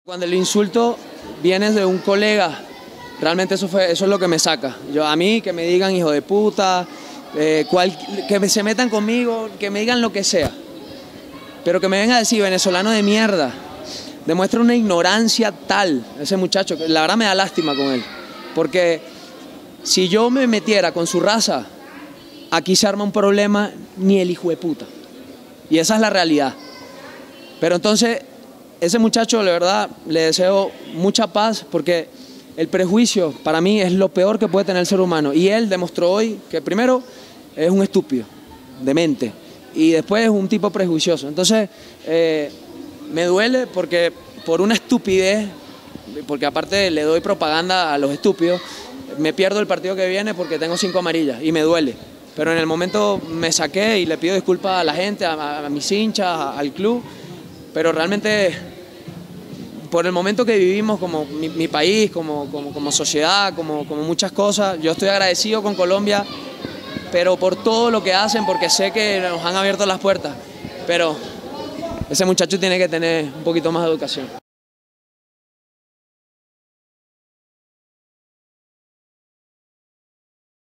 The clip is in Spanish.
Cuando el insulto viene de un colega, realmente eso es lo que me saca. A mí, que me digan hijo de puta, que se metan conmigo, que me digan lo que sea. Pero que me venga a decir venezolano de mierda, demuestra una ignorancia tal, ese muchacho, que la verdad me da lástima con él. Porque si yo me metiera con su raza, aquí se arma un problema ni el hijo de puta. Y esa es la realidad. Pero entonces, ese muchacho, de verdad, le deseo mucha paz porque el prejuicio para mí es lo peor que puede tener el ser humano. Y él demostró hoy que primero es un estúpido, demente, y después es un tipo prejuicioso. Entonces, me duele porque por una estupidez, porque aparte le doy propaganda a los estúpidos, me pierdo el partido que viene porque tengo 5 amarillas y me duele. Pero en el momento me saqué y le pido disculpas a la gente, a mis hinchas, al club. Pero realmente, por el momento que vivimos como mi país, como sociedad, como muchas cosas, yo estoy agradecido con Colombia, pero por todo lo que hacen, porque sé que nos han abierto las puertas. Pero ese muchacho tiene que tener un poquito más de educación.